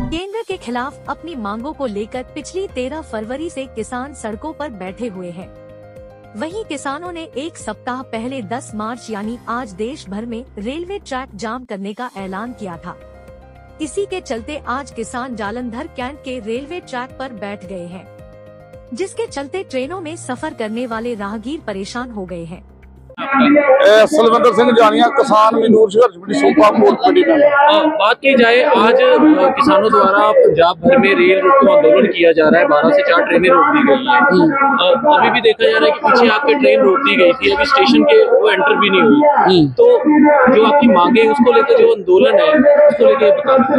केंद्र के खिलाफ अपनी मांगों को लेकर पिछली 13 फरवरी से किसान सड़कों पर बैठे हुए हैं। वहीं किसानों ने एक सप्ताह पहले 10 मार्च यानी आज देश भर में रेलवे ट्रैक जाम करने का ऐलान किया था। इसी के चलते आज किसान जालंधर कैंट के रेलवे ट्रैक पर बैठ गए हैं, जिसके चलते ट्रेनों में सफर करने वाले राहगीर परेशान हो गए हैं। सलविंदर सिंह जानिया, किसान मजदूर संघर्ष कमेटी सोपा कोट मंडी में। बात की जाए, आज किसानों द्वारा पंजाब भर में रेल रोको आंदोलन किया जा रहा है। 12 से 4 ट्रेनें रोक दी गई हैं। अभी भी देखा जा रहा है कि पीछे आपके ट्रेन रोक दी गई थी, अभी स्टेशन के वो एंटर भी नहीं हुई। तो जो आपकी मांगे उसको लेकर जो आंदोलन है उसको लेकर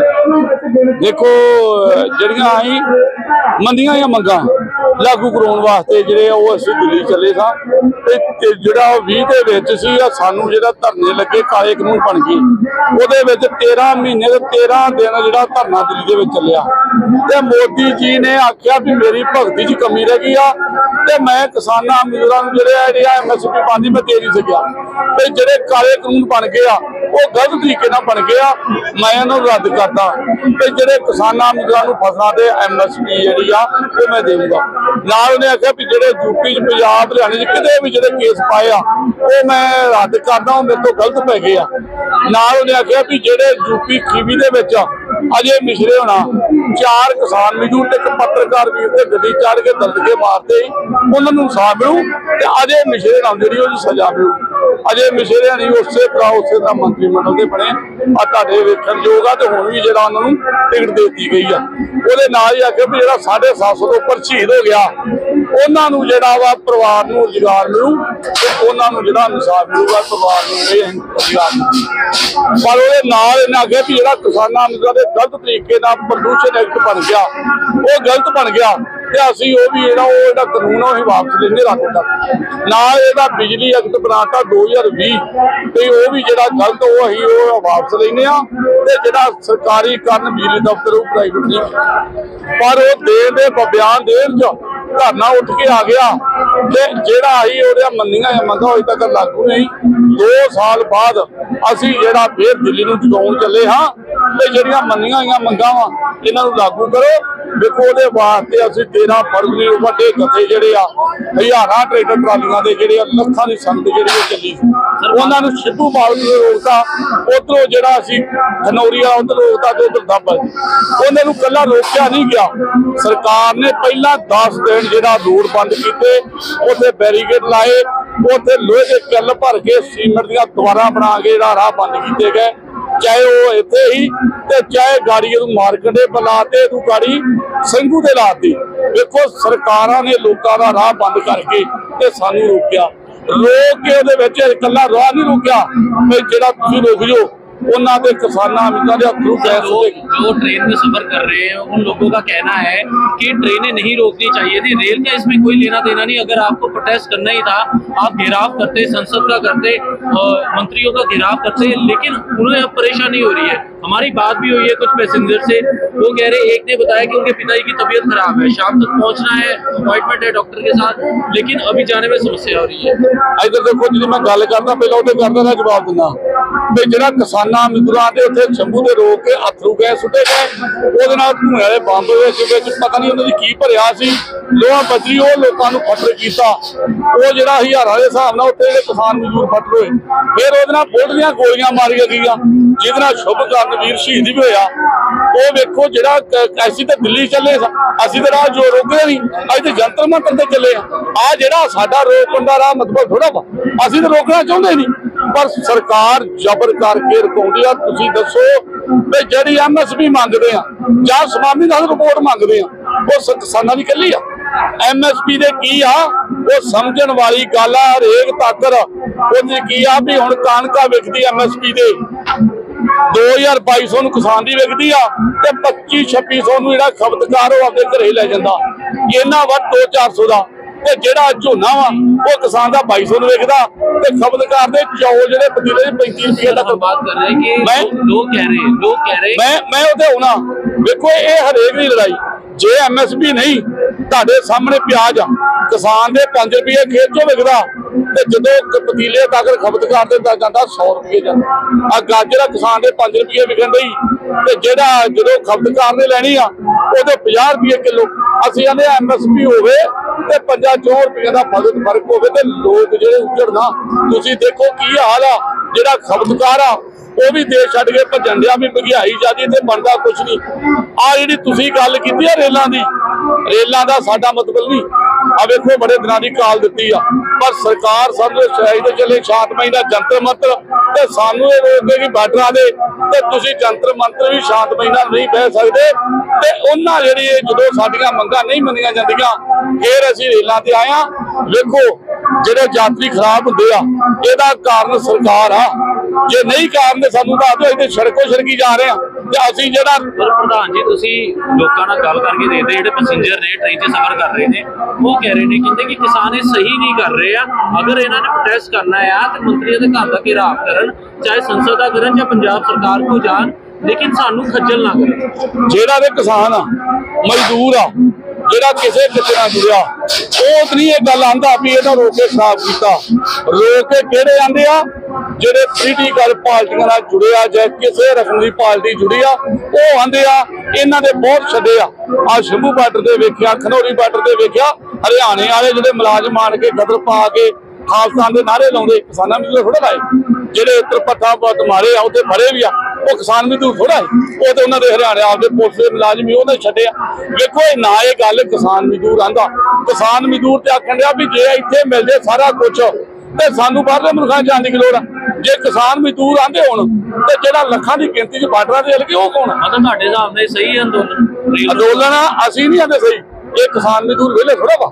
बता। देखो, जड़ियां आई मंदियां या मंगा लागू कराने वास्ते ਜਿਹੜੇ ਉਹ ਅਸੀਂ ਦਿੱਲੀ ਚੱਲੇ ਸਾਂ ਤੇ ਜਿਹੜਾ 20 ਦੇ ਵਿੱਚ ਸੀ ਸਾਨੂੰ ਜਿਹੜਾ ਧਰਨੇ ਲੱਗੇ ਕਾਲੇ ਕਾਨੂੰਨ ਬਣ ਗਏ। ਉਹਦੇ ਵਿੱਚ 13 ਮਹੀਨੇ ਤੇ 13 ਦਿਨ ਜਿਹੜਾ ਧਰਨਾ ਦਿੱਲੀ ਦੇ ਵਿੱਚ ਚੱਲਿਆ ਤੇ ਮੋਦੀ ਜੀ ਨੇ ਆਖਿਆ ਵੀ ਮੇਰੀ ਭਗਤੀ 'ਚ ਕਮੀ ਰਹਿ ਗਈ ਆ ਤੇ ਮੈਂ ਕਿਸਾਨਾਂ ਮਜ਼ਦੂਰਾਂ ਨੂੰ ਜਿਹੜੇ ਐਮਐਸਪੀ ਪਾਉਂਦੀ ਮੈਂ ਦੇ ਨਹੀਂ ਸਕਿਆ ਤੇ ਜਿਹੜੇ ਕਾਲੇ ਕਾਨੂੰਨ ਬਣ ਗਏ ਆ ਉਹ ਗਲਤ ਤਰੀਕੇ ਨਾਲ ਬਣ ਗਏ ਆ, ਮੈਂ ਇਹਨਾਂ ਨੂੰ ਰੱਦ ਕਰਦਾ ਤੇ ਜਿਹੜੇ ਕਿਸਾਨਾਂ ਮਜ਼ਦੂਰਾਂ ਨੂੰ ਫਸਲਾਂ ਦੇ ਐਮਐਸਪੀ ਜਿਹੜੀ ਆ ਉਹ ਮੈਂ ਦੇਵਾਂਗਾ। ਨਾਲ ਉਹਨੇ ਆਖਿਆ ਵੀ ਜਿਹੜੇ ਯੂਪੀ 'ਚ ਪੰਜਾਬ ਹਰਿਆਣੇ 'ਚ ਕਿਤੇ ਵੀ ਜਿਹੜੇ ਕੇਸ ਪਾਏ ਆ ਉਹ ਮੈਂ ਰੱਦ ਕਰਦਾ, ਉਹ ਮੇਰੇ ਤੋਂ ਗਲਤ ਪੈ ਗਏ ਆ। ਨਾਲ ਉਹਨੇ ਆਖਿਆ ਵੀ ਜਿਹੜੇ ਯੂਪੀ ਖੀਵੀ ਦੇ ਵਿੱਚ ਅਜੇ ਮਿਸ਼ਰੇ ਹੋਣਾ 4 ਕਿਸਾਨ ਮਜ਼ਦੂਰ ਤੇ ਇੱਕ ਪੱਤਰਕਾਰ ਵੀਰ ਤੇ ਗੱਡੀ ਚੜ੍ਹ ਕੇ ਦਲਦਗੇ ਮਾਰਦੇ ਉਹਨਾਂ ਨੂੰ ਇਨਸਾਫ ਮਿਲੂ ਤੇ ਅਜੇ ਮਿਸ਼ਰੇ ਨਾਲ ਜਿਹੜੀ ਉਹਦੀ ਸਜ਼ਾ ਮਿਲੂ। ਅਜੇ ਮਿਸ਼ਰੇ ਨਹੀਂ ਉਸੇ ਤਰ੍ਹਾਂ ਉਸੇ ਦਾ ਮੰਤਰੀ ਮੰਡਲ ਦੇ ਬਣੇ ਆ ਤੁਹਾਡੇ ਵੇਖਣ ਯੋਗ ਆ ਤੇ ਹੁਣ ਵੀ ਜਿਹੜਾ ਉਹਨਾਂ ਨੂੰ ਟਿਕਟ ਦੇ ਦਿੱਤੀ ਗਈ ਆ। ਉਹਦੇ ਨਾਲ ਹੀ ਆਖਿਆ ਵੀ ਜਿਹੜਾ 750 ਤੋਂ ਉੱਪਰ ਸ਼ਹੀਦ ਹੋ ਗਿਆ ਉਹਨਾਂ ਨੂੰ ਜਿਹੜਾ ਵਾ ਪਰਿਵਾਰ ਨੂੰ ਰੁਜ਼ਗਾਰ ਮਿਲੂ ਤੇ ਉਹਨਾਂ ਨੂੰ ਜਿਹੜਾ ਇਨਸਾਫ ਮਿਲੂਗਾ ਪਰਿਵਾਰ ਨੂੰ ਇਹ ਰੁਜ਼ਗਾਰ ਮਿਲੂ। ਪਰ ਉਹਦੇ ਨਾਲ ਇਹਨਾਂ ਆਖਿਆ ਵੀ ਜਿਹੜਾ ਕਿਸਾਨਾਂ ਨੂੰ ਦੇ ਗਲਤ ਤਰੀਕੇ ਨਾਲ ਪ੍ਰਦੂਸ਼ਣ ਐਕਟ ਬਣ ਗਿਆ ਉਹ ਗਲਤ ਬਣ ਗਿਆ ਤੇ ਅਸੀਂ ਉਹ ਵੀ ਜਿਹੜਾ ਕਾਨੂੰਨ ਉਹ ਵਾਪਸ ਲੈਣੇ ਰੱਦ ਕਰ। ਨਾਲ ਇਹਦਾ ਬਿਜਲੀ ਐਕਟ ਬਣਾਤਾ 2020 ਤੇ ਉਹ ਵੀ ਜਿਹੜਾ ਗਲਤ ਉਹ ਅਸੀਂ ਉਹ ਵਾਪਸ ਲੈਣੇ ਆ ਤੇ ਜਿਹੜਾ ਸਰਕਾਰੀ ਕਰਨ ਬਿਜਲੀ ਦਫ਼ਤਰ ਉਹ ਪ੍ਰਾਈਵੇਟ ਨਹੀਂ। ਪਰ ਉਹ ਦੇ ਬਿਆਨ ਦੇਣ ਚ ਧਰਨਾ ਉੱਠ ਕੇ ਆ ਗਿਆ ਤੇ ਜਿਹੜਾ ਅਸੀਂ ਉਹਦਾ ਮੰਨੀਆਂ ਮੰਗਾ ਅਜੇ ਤੱਕ ਲਾਗੂ ਨਹੀਂ। 2 ਸਾਲ ਬਾਅਦ ਅਸੀਂ ਜਿਹੜਾ ਫੇਰ ਦਿੱਲੀ ਨੂੰ ਜਗਾਉਣ ਚੱਲੇ ਹਾਂ ਤੇ ਜਿਹੜੀਆਂ ਮੰਨੀਆਂ ਹੋਈਆਂ ਮੰਗਾਂ ਵਾ ਇਹਨਾਂ ਨੂੰ ਲਾਗੂ ਕਰੋ। ਦੇਖੋ ਉਹਦੇ ਵਾਸਤੇ ਅਸੀਂ 13 ਫਰਵਰੀ ਨੂੰ ਵੱਡੇ ਜਥੇ ਜਿਹੜੇ ਆ ਹਜ਼ਾਰਾਂ ਟਰੈਕਟਰ ਟਰਾਲੀਆਂ ਦੇ ਜਿਹੜੇ ਲੱਖਾਂ ਦੀ ਸੰਗਤ ਜਿਹੜੀ ਚੱਲੀ ਉਹਨਾਂ ਨੂੰ ਸਿੱਧੂ ਮਾਲਕ ਨੂੰ ਰੋਕਤਾ, ਉਧਰੋਂ ਜਿਹੜਾ ਅਸੀਂ ਖਨੌਰੀਆ ਉਧਰ ਰੋਕਤਾ ਤੇ ਉਧਰ ਦੱਬ ਉਹਨਾਂ ਨੂੰ ਕੱਲਾ ਰੋਕਿਆ ਨਹੀਂ ਗਿਆ। ਸਰਕਾਰ ਨੇ ਪਹਿਲਾਂ 10 ਦਿਨ ਜਿਹੜਾ ਰੋਡ ਬੰਦ ਕੀਤੇ, ਉੱਥੇ ਬੈਰੀਕੇਡ ਲਾਏ, ਉੱਥੇ ਲੋਹੇ ਦੇ ਕਿੱਲ ਭਰ ਕੇ ਸੀਮੈਂਟ ਦੀਆਂ ਦੀਵਾਰਾਂ ਬਣਾ ਕੇ ਜਿਹੜਾ ਰਾਹ ਬੰਦ ਕੀਤੇ ਗਏ। ਚਾਹੇ ਉਹ ਇੱਥੇ ਹੀ ਤੇ ਚਾਹੇ ਗਾੜੀ ਨੂੰ ਮਾਰਕੀਟ ਬੁਲਾਤੇ ਇਹਨੂੰ ਗਾੜੀ ਸਿੰਘੂ ਤੇ ਲਾਤੀ। ਦੇਖੋ ਸਰਕਾਰਾਂ ਨੇ ਲੋਕਾਂ ਦਾ ਰਾਹ ਬੰਦ ਕਰਕੇ ਤੇ ਸਾਨੂੰ ਰੋਕਿਆ, ਰੋਕ ਕੇ ਉਹਦੇ ਵਿੱਚ ਇਕੱਲਾ ਰਾਹ ਨਹੀਂ ਰੋਕਿਆ ਵੀ ਜਿਹੜਾ ਤੁਸੀਂ ਰੁਕ ਜਾਓ उन्ना दे किसाना जो ट्रेन में सफर कर रहे हैं उन लोगों का कहना है कि ट्रेनें नहीं रोकनी चाहिए थी। रेल का इसमें कोई लेना देना नहीं। अगर आपको प्रोटेस्ट करना ही था आप घेराव करते, संसद का करते, मंत्रियों का घेराव करते, लेकिन उन्हें अब परेशानी हो रही है। हमारी बात भी हुई है कुछ पैसेंजर से, वो कह रहे, एक ने बताया कि उनके पिताजी की तबीयत खराब है, शाम तक पहुंचना है, अपॉइंटमेंट है डॉक्टर के साथ, लेकिन अभी जाने में समस्या हो रही है। इधर देखो जी मैं गल करता पहले उहदे करदा ना जवाब दिंदा भी जिहड़ा किसानां मजदूरां दे उत्थे शंभू दे रोक के अथरू गैस सुटे गए, ਉਹਦੇ ਨਾਲ ਧੂਏ ਵਾਲੇ ਬੰਬ ਵਿੱਚ ਪਤਾ ਨਹੀਂ ਉਹਨਾਂ ਦੀ ਕੀ ਭਰਿਆ ਸੀ, ਲੋਹਾ ਬਜਰੀ ਉਹ ਲੋਕਾਂ ਨੂੰ ਫੱਟੜ ਕੀਤਾ। ਉਹ ਜਿਹੜਾ ਹਜ਼ਾਰਾਂ ਦੇ ਹਿਸਾਬ ਨਾਲ ਉੱਥੇ ਜਿਹੜੇ ਕਿਸਾਨ ਮਜ਼ਦੂਰ ਫੱਟੜ ਹੋਏ, ਫਿਰ ਉਹਦੇ ਨਾਲ ਬੁਲਟ ਦੀਆਂ ਗੋਲੀਆਂ ਮਾਰੀਆਂ ਗਈਆਂ ਜਿਹਦੇ ਨਾਲ ਸ਼ੁਭ ਕਰਨਵੀਰ ਸ਼ਹੀਦ ਵੀ ਹੋਇਆ। ਉਹ ਵੇਖੋ ਜਿਹੜਾ ਅਸੀਂ ਤਾਂ ਦਿੱਲੀ ਚੱਲੇ ਅਸੀਂ ਤਾਂ ਰਾਹ ਜੋ ਰੋਕਦੇ ਨਹੀਂ, ਅਸੀਂ ਤਾਂ ਜੰਤਰ ਮੰਤਰ ਤੇ ਚੱਲੇ ਆ ਜਿਹੜਾ ਸਾਡਾ ਰੋਕਣ ਦਾ ਰਾਹ ਮਤਲਬ ਥੋੜਾ ਵਾ, ਅਸੀਂ ਤਾਂ ਰੋਕਣਾ ਚਾਹੁੰਦੇ ਨਹੀਂ ਪਰ ਸਰਕਾਰ ਜ਼ਬਰ ਕਰਕੇ ਰੁਕਾਉਂਦੀ ਆ। ਤੁਸੀਂ ਦੱਸੋ ਵੀ ਜਿਹੜੀ ਐਮਐਸਪੀ ਮੰਗਦੇ ਆ ਜਾਂ ਸਵਾਮੀ ਨਾਲ ਰਿਪੋਰਟ ਮੰਗਦੇ ਆ ਉਹ ਕਿਸਾਨਾਂ ਦੀ ਇਕੱਲੀ ਆ। ਐਮਐਸਪੀ ਦੇ ਕੀ ਆ ਉਹ ਸਮਝਣ ਵਾਲੀ ਗੱਲ ਆ। ਹਰੇਕ ਤਾਕਰ ਉਹਦੇ ਕੀ ਆ ਵੀ ਹੁਣ ਕਣਕਾਂ ਵਿਕਦੀ ਐਮਐਸਪੀ ਦੇ 2200 ਨੂੰ ਕਿਸਾਨ ਦੀ ਵਿਕਦੀ ਆ ਤੇ 2500-2600 ਨੂੰ ਜਿਹੜਾ ਖਪਤਕਾਰ ਉਹ ਆਪਣੇ ਘਰੇ ਲੈ ਜਾਂਦਾ। ਇਹਨਾਂ ਵੱਧ 200-400 ਦਾ ਤੇ ਜਿਹੜਾ ਝੋਨਾ ਵਾ ਉਹ ਕਿਸਾਨ ਦਾ 2200 ਨੂੰ ਵਿਕਦਾ ਤੇ ਖਪਤਕਾਰ ਦੇ ਚੌਲ ਜਿਹੜੇ ਪਤੀਲੇ 35 ਰੁਪਏ ਤੱਕ। बात कर रहे हैं कि लोग कह रहे मैं उसे होना देखो ये हरेक की लड़ाई जे एमएसपी नहीं ਤੁਹਾਡੇ ਸਾਹਮਣੇ ਪਿਆਜ਼ ਆ ਕਿਸਾਨ ਦੇ 5 ਰੁਪਏ ਖੇਤ ਚੋਂ ਵਿਕਦਾ ਤੇ ਜਦੋਂ ਪਤੀਲੇ ਤੱਕ ਖਪਤਕਾਰ ਦੇ ਜਾਂਦਾ 100 ਰੁਪਏ ਜਾਂਦਾ। ਆ ਗਾਜਰ ਕਿਸਾਨ ਦੇ 5 ਰੁਪਏ ਵਿਕਣ ਡਈ ਤੇ ਜਿਹੜਾ ਜਦੋਂ ਖਪਤਕਾਰ ਨੇ ਲੈਣੀ ਆ ਉਹਦੇ 50 ਰੁਪਏ ਕਿਲੋ। ਅਸੀਂ ਆਨੇ MSP ਹੋਵੇ ਤੇ 50-4 ਰੁਪਏ ਦਾ ਫਰਕ ਹੋਵੇ ਤੇ ਲੋਕ ਜਿਹੜੇ ਉੱਜੜਨਾ। ਤੁਸੀਂ ਦੇਖੋ ਕੀ ਹਾਲ ਆ, ਜਿਹੜਾ ਖਪਤਕਾਰ ਆ ਉਹ ਵੀ ਦੇਸ਼ ਛੱਡ ਕੇ ਭੱਜਣ ਡਿਆ ਵੀ ਮਹਿੰਗਾਈ ਜ਼ਿਆਦੀ ਤੇ ਬਣਦਾ ਕੁਛ ਨਹੀਂ। ਆ ਜਿਹੜੀ ਤੁਸੀਂ ਗੱਲ ਕੀਤੀ ਆ ਰੇਲਾਂ ਦੀ, ਰੇਲਾਂ ਦਾ ਸਾਡਾ ਮਤਲਬ ਨਹੀਂ। ਆ ਵੇਖੋ ਬੜੇ ਦਿਨਾਂ ਦੀ ਕਾਲ ਦਿੱਤੀ ਆ ਪਰ ਸਰਕਾਰ ਸਾਨੂੰ ਸ਼ਾਇਦ ਤੇ ਚੱਲੇ ਸ਼ਾਂਤਮਈ ਦਾ ਜੰਤਰ ਮੰਤਰ ਤੇ ਸਾਨੂੰ ਇਹ ਰੋਕਦੇ ਕਿ ਬਾਰਡਰਾਂ ਦੇ ਤੇ ਤੁਸੀਂ ਜੰਤਰ ਮੰਤਰ ਵੀ ਸ਼ਾਂਤਮਈ ਨਾਲ ਨਹੀਂ ਬਹਿ ਸਕਦੇ ਤੇ ਉਹਨਾਂ ਜਿਹੜੀ ਜਦੋਂ ਸਾਡੀਆਂ ਮੰਗਾਂ ਨਹੀਂ ਮੰਨੀਆਂ ਜਾਂਦੀਆਂ ਫਿਰ ਅਸੀਂ ਰੇਲਾਂ ਤੇ ਆਏ ਆ। ਵੇਖੋ ਜਿਹੜੇ ਯਾਤਰੀ ਖਰਾਬ ਹੁੰਦੇ ਆ ਇਹਦਾ ਕਾਰਨ ਸਰਕਾਰ ਆ, ਜੇ ਨਹੀਂ ਕਾਰਨ ਤੇ ਸਾਨੂੰ ਦੱਸ ਦਿਓ। ਇਹਦੇ ਸੜਕੋਂ ਸੜਕੀ ਜਾ ਰਹੇ ਆ ਤੇ ਅਸੀਂ ਜਿਹੜਾ ਪ੍ਰਧਾਨ ਜੀ ਤੁਸੀਂ ਲੋਕਾਂ ਨਾਲ ਗੱਲ ਕਰਕੇ ਦੇਖਦੇ ਜਿਹੜੇ ਪੈਸੇਂਜਰ ਨੇ ਟ੍ਰੇਨ 'ਚ ਸਫ਼ਰ ਕਰ ਰਹੇ ਨੇ ਉਹ ਕਹਿ ਰਹੇ ਨੇ ਕਹਿੰਦੇ ਕਿ ਕਿਸਾਨ ਇਹ ਸਹੀ ਨਹੀਂ ਕਰ ਰਹੇ ਆ। ਅਗਰ ਇਹਨਾਂ ਨੇ ਪ੍ਰੋਟੈਸਟ ਕਰਨਾ ਆ ਤੇ ਮੰਤਰੀਆਂ ਦੇ ਘਰ ਦਾ ਘੇਰਾਵ ਕਰਨ, ਚਾਹੇ ਸੰਸਦ ਦਾ ਕਰਨ ਜਾਂ ਪੰਜਾਬ ਸਰਕਾਰ ਕੋ ਜਾਣ, ਲੇਕਿਨ ਸਾਨੂੰ ਖੱਜਲ ਨਾ ਕਰੇ। ਜਿਹੜਾ ਦੇ ਕਿਸਾਨ ਆ ਮਜ਼ਦੂਰ ਆ ਜਿਹੜਾ ਕਿਸੇ ਕਿਤੇ ਨਾਲ ਜੁੜਿਆ ਉਹ ਨਹੀਂ ਇਹ ਗੱਲ ਆਂਦਾ ਵੀ ਇਹਨਾਂ ਰੋਕ ਕੇ ਖਰਾਬ ਕੀਤਾ। ਰੋਕ ਕੇ ਕਿਹੜੇ ਆਂਦੇ ਆ ਜਿਹੜੇ ਪੋਲੀਟੀਕਲ ਪਾਰਟੀਆਂ ਨਾਲ ਜੁੜੇ ਆ ਜਾਂ ਕਿਸੇ ਰਕਮ ਦੀ ਪਾਰਟੀ ਜੁੜੀ ਆ ਉਹ ਆਂਦੇ ਆ ਇਹਨਾਂ ਦੇ ਬਹੁਤ ਛੱਡੇ ਆ ਸ਼ੰਭੂ ਬਾਰਡਰ ਤੇ ਵੇਖਿਆ, ਖਨੌਰੀ ਬਾਰਡਰ ਤੇ ਵੇਖਿਆ, ਹਰਿਆਣੇ ਵਾਲੇ ਜਿਹੜੇ ਮੁਲਾਜ਼ਮ ਆਣ ਕੇ ਗਦਰ ਪਾ ਕੇ ਖਾਲਸਾ ਦੇ ਨਾਰੇ ਲਾਉਂਦੇ ਕਿਸਾਨਾਂ ਨੂੰ ਥੋੜਾ ਲਾਏ। ਜਿਹੜੇ ਉੱਤਰ ਪੱਠਾ ਬਹੁਤ ਮਾਰੇ ਆ ਉੱਥੇ ਫੜੇ ਵੀ ਆ ਉਹ ਕਿਸਾਨ ਮਜ਼ਦੂਰ ਥੋੜਾ ਹੈ, ਉਹ ਤੇ ਉਹਨਾਂ ਦੇ ਹਰਿਆਣੇ ਆਪਦੇ ਪੁਲਿਸ ਦੇ ਮੁਲਾਜ਼ਮ ਹੀ ਉਹਨੇ ਛੱਡਿਆ। ਵੇਖੋ ਇਹ ਨਾ ਇਹ ਗੱਲ ਕਿਸਾਨ ਮਜ਼ਦੂਰ ਆਂਦਾ। ਕਿਸਾਨ ਮਜ਼ਦੂਰ ਤੇ ਆਖਣ ਡਿਆ ਵੀ ਜੇ ਇੱਥੇ ਮਿਲ ਜੇ ਸਾਰਾ ਕੁਝ ਤੇ ਸਾਨੂੰ ਬਾਹਰਲੇ ਮੁਲਕਾਂ ਜਾਣ ਦੀ ਲੋੜ ਆ। ਜੇ ਕਿਸਾਨ ਮਜ਼ਦੂਰ ਆਂਦੇ ਹੋਣ ਤੇ ਜਿਹੜਾ ਲੱਖਾਂ ਦੀ ਗਿਣਤੀ 'ਚ ਬਾਰਡਰਾਂ ਤੇ ਲੱਗੇ ਉਹ ਕੌਣ? ਮਤਲਬ ਤੁਹਾਡੇ ਹਿਸਾਬ ਨਾਲ ਸਹੀ ਅੰਦੋਲਨ ਅਸੀਂ ਨਹੀਂ ਆਂਦੇ ਸਹੀ। ਇਹ ਕਿਸਾਨ ਮਜ਼ਦੂਰ ਵਿਹਲੇ ਥੋੜਾ ਵਾ,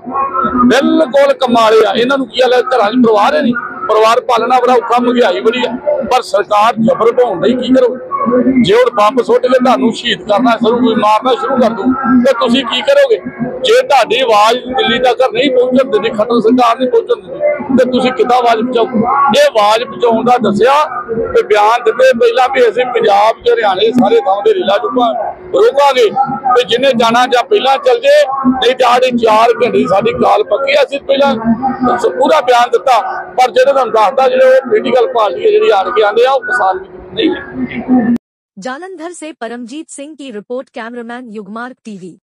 ਬਿਲਕੁਲ ਕਮਾਲੇ ਆ। ਇਹਨਾਂ ਨੂੰ ਕੀ ਹਾਲ ਘਰਾਂ 'ਚ ਪਰਿਵਾਰ ਹੈ ਨਹੀਂ, ਪਰਿਵਾਰ ਪਾਲਣਾ ਬੜਾ ਔਖਾ, ਮਹਿੰਗਾਈ ਬੜੀ ਆ ਪਰ ਸਰਕਾਰ ਜ਼ਬਰ ਪਾਉਣ ਲਈ ਕੀ ਕਰੋ। ਜੇ ਹੁਣ ਬੰਬ ਸੁੱਟ ਕੇ ਤੁਹਾਨੂੰ ਸ਼ਹੀਦ ਕਰਨਾ ਮਾਰਨਾ ਸ਼ੁਰੂ ਕਰ ਦੂ ਤੇ ਤੁਸੀਂ ਕੀ ਕਰੋਗੇ? ਜੇ ਤੁਹਾਡੀ ਆਵਾਜ਼ ਦਿੱਲੀ ਤੱਕ ਨਹੀਂ ਪਹੁੰਚਣ ਦਿੰਦੀ, ਖਤਮ ਸਰਕਾਰ ਨਹੀਂ ਪਹੁੰਚਣ ਦਿੰਦੀ ਤੇ ਤੁਸੀਂ ਕਿੱਦਾਂ ਆਵਾਜ਼ ਪਹੁੰਚਾਓ? ਇਹ ਆਵਾਜ਼ ਪਹੁੰਚਾਉਣ ਦਾ ਦੱਸਿਆ ਤੇ ਬਿਆਨ ਦਿੱਤੇ ਪਹਿਲਾਂ ਵੀ ਅਸੀਂ ਪੰਜਾਬ ਚ ਹਰਿਆਣੇ ਸਾਰੇ ਥਾਂ ਦੇ ਰੇਲਾਂ ਰੋਕਾਂਗੇ ਤੇ ਜਿਹਨੇ ਜਾਣਾ ਜਾਂ ਪਹਿਲਾਂ ਚੱਲ ਜੇ, ਨਹੀਂ ਤਾਂ ਆੜੀ 4 ਘੰਟੇ ਸਾਡੀ ਕਾਲ ਪੱਕੀ। ਅਸੀਂ ਪਹਿਲਾਂ ਪੂਰਾ ਬਿਆਨ ਦਿੱਤਾ ਪਰ ਜਿਹੜੇ ਤੁਹਾਨੂੰ ਦੱਸਦਾ ਜਿਹੜੇ ਉਹ ਪੋਲੀਟੀਕਲ ਪਾਰਟੀ ਜਿਹੜੀ ਆੜ ਕੇ ਆਉਂਦੇ ਆ ਉਹ ਕਿਸਾਨ ਨਹੀਂ है। जालंधर से परमजीत सिंह की रिपोर्ट, कैमरामैन युगमार्ग टीवी।